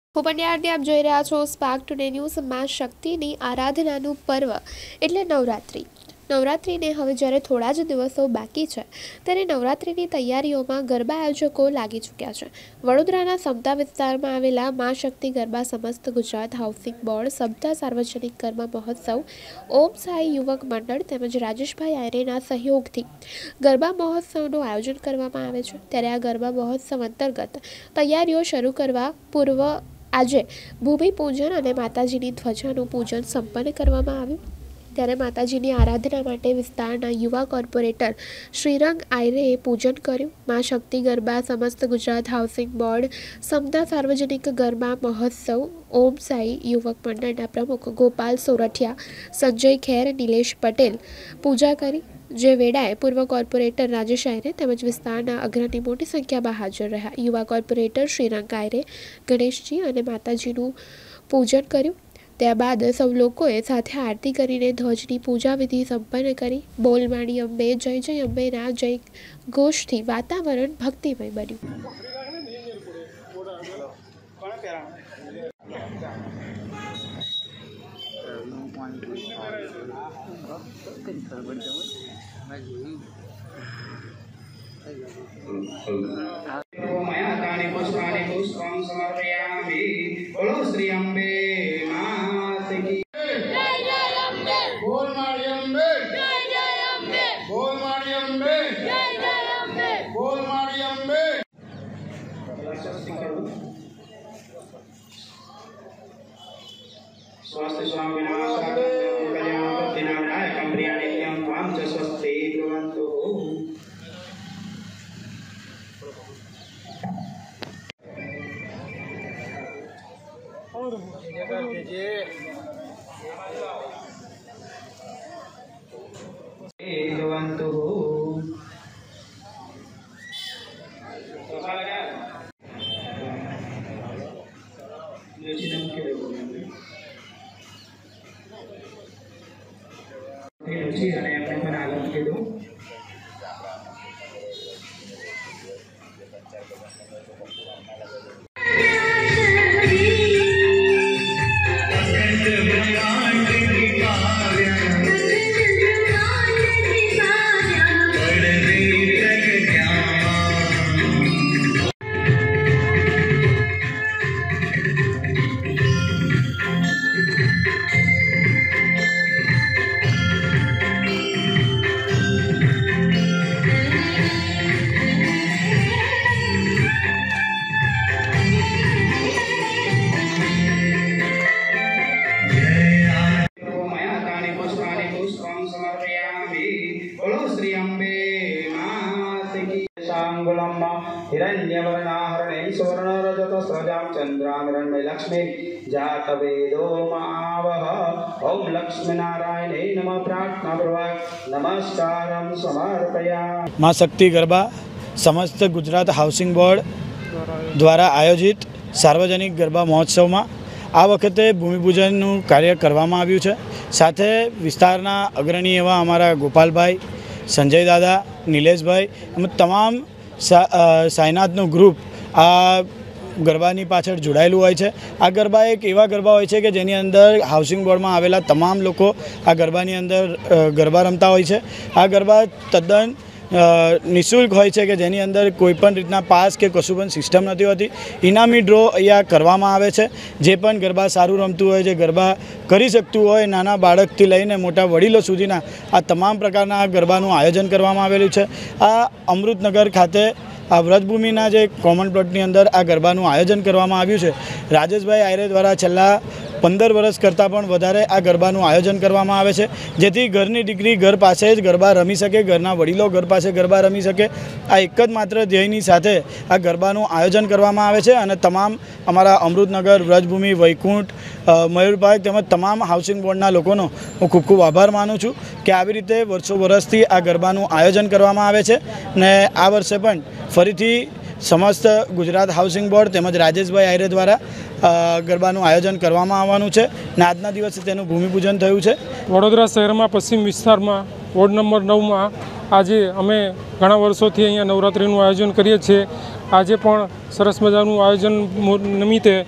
હું પંડ્યારથી આપ જોઈ રહ્યા છો સ્પાર્ક ટુડે ન્યૂઝ। માં શક્તિની આરાધનાનું પર્વ એટલે નવરાત્રિ। નવરાત્રિને હવે જ્યારે થોડા જ દિવસો બાકી છે ત્યારે નવરાત્રિની તૈયારીઓમાં ગરબા આયોજકો લાગી ચૂક્યા છે। વડોદરાના સમતા વિસ્તારમાં આવેલા માં શક્તિ ગરબા સમસ્ત ગુજરાત હાઉસિંગ બોર્ડ, સમતા સાર્વજનિક ગરબા મહોત્સવ, ઓમ સાઈ યુવક મંડળ તેમજ રાજેશભાઈ આયરેના સહયોગથી ગરબા મહોત્સવનું આયોજન કરવામાં આવે છે। ત્યારે આ ગરબા મહોત્સવ અંતર્ગત તૈયારીઓ શરૂ કરવા પૂર્વ આજે ભૂમિપૂજન અને માતાજીની ધ્વજાનું પૂજન સંપન્ન કરવામાં આવ્યું। ત્યારે માતાજીની આરાધના માટે વિસ્તારના યુવા કોર્પોરેટર શ્રીરંગ આયરેએ પૂજન કર્યું। માં શક્તિ ગરબા સમસ્ત ગુજરાત હાઉસિંગ બોર્ડ, સમતા સાર્વજનિક ગરબા મહોત્સવ, ઓમ સાઈ યુવક મંડળના પ્રમુખ ગોપાલ સોરઠિયા, સંજય ખેર, નિલેશ પટેલ પૂજા કરી। જે વેળાએ પૂર્વ કોર્પોરેટર રાજેશ આયરે તેમજ વિસ્તારના અગ્રણી મોટી સંખ્યામાં હાજર રહ્યા। યુવા કોર્પોરેટર શ્રીરંગ આયરે ગણેશજી અને માતાજીનું પૂજન કર્યું। ત્યારબાદ સૌ લોકોએ સાથે આરતી કરીને ધ્વજની પૂજા વિધિ સંપન્ન કરી। બોલ માણી અંબે, જય જય અંબેના જય ઘોષથી વાતાવરણ ભક્તિમય બન્યું। बोलो श्री अम्बे मात की जय जय अम्बे। बोल मारी अम्बे जय जय अम्बे। बोल मारी अम्बे जय जय अम्बे। बोल मारी अम्बे। स्वास्थ्य स्वामी विनाशाय कल्याण प्रतिनाशाय कंप्रियाणिक्यं त्वां च स्वस्ति भवन्तु। बोलो श्री अम्बे मात की शांगुलम्मा हिरण्यवर्णाहरणे सुवर्णरजत स्रजां चन्द्रामरण्य लक्ष्मी जातवेदो मावह। ओम लक्ष्मी नारायणे नमः प्रार्थना पूर्वक नमस्कारं समर्पयामि। मां शक्ति गरबा समस्त गुजरात हाउसिंग बोर्ड द्वारा आयोजित सार्वजनिक गरबा महोत्सव में आ वखते भूमिपूजनનું કાર્ય કરવામાં આવ્યું છે। સાથે વિસ્તારના અગ્રણી એવા અમારા ગોપાલભાઈ, સંજય દાદા, નિલેશભાઈ એમ તમામ સાયનાથનું ગ્રુપ આ ગરબાની પાછળ જોડાયેલું હોય છે। આ ગરબા એક એવા ગરબા હોય છે કે જેની અંદર હાઉસિંગ બોર્ડમાં આવેલા તમામ લોકો આ ગરબાની અંદર ગરબા રમતા હોય છે। આ ગરબા તદ્દન નિઃશુલ્ક હોય છે કે જેની અંદર કોઈપણ રીતના પાસ કે કશું પણ સિસ્ટમ નથી હોતી। ઇનામી ડ્રો અહીંયા કરવામાં આવે છે। જે પણ ગરબા સારું રમતું હોય, જે ગરબા કરી શકતું હોય, નાના બાળકથી લઈને મોટા વડીલો સુધીના આ તમામ પ્રકારના ગરબાનું આયોજન કરવામાં આવેલું છે। આ અમૃતનગર ખાતે આ વ્રજભૂમિના જે કોમન પ્લોટની અંદર આ ગરબાનું આયોજન કરવામાં આવ્યું છે। રાજેશભાઈ આયરે દ્વારા છેલ્લા 15 વર્ષ કરતાં પણ વધારે આ ગરબાનું આયોજન કરવામાં આવે છે, જેથી ઘરની દીકરી ઘર પાસે જ ગરબા રમી શકે, ઘરના વડીલો ઘર પાસે ગરબા રમી શકે। આ એક જ માત્ર ધ્યેયની સાથે આ ગરબાનું આયોજન કરવામાં આવે છે અને તમામ અમારા અમૃતનગર, વ્રજભૂમિ, વૈકુંઠ, મયુરપાર્ક તેમજ તમામ હાઉસિંગ બોર્ડના લોકોનો હું ખૂબ ખૂબ આભાર માનું છું કે આવી રીતે વર્ષો વર્ષથી આ ગરબાનું આયોજન કરવામાં આવે છે અને આ વર્ષે પણ ફરીથી समस्त गुजरात हाउसिंग बोर्ड તેમજ રાજેશભાઈ આયરે દ્વારા ગરબાનું આયોજન કરવામાં આવવાનું છે અને આજના દિવસે તેનું ભૂમિપૂજન થયું છે। વડોદરા શહેરમાં પશ્ચિમ વિસ્તારમાં વોર્ડ નંબર 9 માં આજે અમે ઘણા વર્ષોથી અહીંયા નવરાત્રિનું આયોજન કરીએ છીએ। આજે પણ સરસ મજાનું આયોજન નિમિત્તે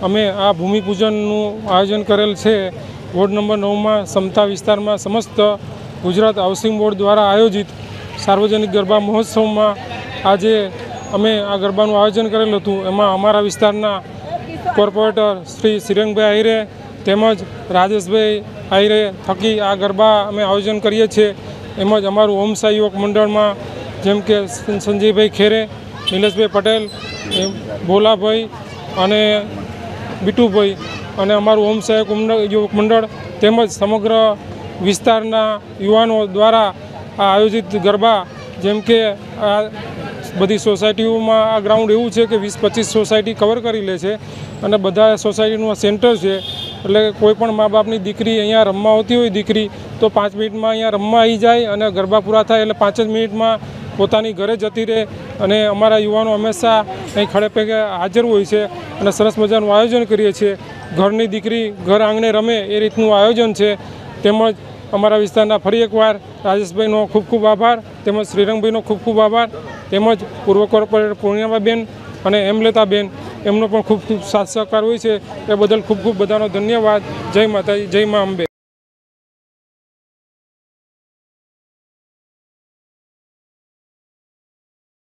અમે આ ભૂમિપૂજનનું આયોજન કરેલ છે. વોર્ડ નંબર 9માં સમતા વિસ્તારમાં સમસ્ત ગુજરાત હાઉસિંગ બોર્ડ દ્વારા આયોજિત સાર્વજનિક ગરબા મહોત્સવમાં આજે અમે આ ગરબાનું આયોજન કરેલું હતું. એમાં અમારા વિસ્તારના કોર્પોરેટર શ્રી શ્રીરંગભાઈ આહિરે તેમજ રાજેશભાઈ આહિરે થકી આ ગરબા અમે આયોજન કરીએ છીએ. એમજ અમારું ઓમ સાઈ યુવક મંડળમાં જેમ કે સંજયભાઈ ખેરે, નિલેશભાઈ પટેલ, ભોલાભાઈ અને બીટુભાઈ અને અમારું ઓમ સાઈ યુવક મંડળ તેમજ સમગ્ર વિસ્તારના યુવાનો દ્વારા આ આયોજિત ગરબા, જેમ કે આ બધી સોસાયટીઓમાં આ ગ્રાઉન્ડ એવું છે કે 20-25 સોસાયટી કવર કરી લે છે અને બધા સોસાયટીનું આ સેન્ટર છે. એટલે કોઈ પણ મા બાપની દીકરી અહીંયા રમવા આવતી હોય દીકરી તો 5 મિનિટમાં અહીંયા રમવા આવી જાય અને ગરબા પૂરા થાય એટલે 5 જ મિનિટમાં પોતાની ઘરે જતી રહે. અને અમારા યુવાનો હંમેશા અહીં ખડે પગે હાજર હોય છે અને સરસ મજાનું આયોજન કરીએ છીએ. ઘરની દીકરી ઘર આંગણે રમે એ રીતનું આયોજન છે. તેમજ અમારા વિસ્તારના ફરી એકવાર રાજેશભાઈનો ખૂબ ખૂબ આભાર, તેમજ શ્રીરંગભાઈનો ખૂબ ખૂબ આભાર, તેમજ પૂર્વ કોર્પોરેટર પૂર્ણિમાબેન અને હેમલતાબેન એમનો પણ ખૂબ ખૂબ સાથ સહકાર હોય છે. એ બદલ ખૂબ ખૂબ બધાનો ધન્યવાદ. જય માતાજી, જય મા અંબે.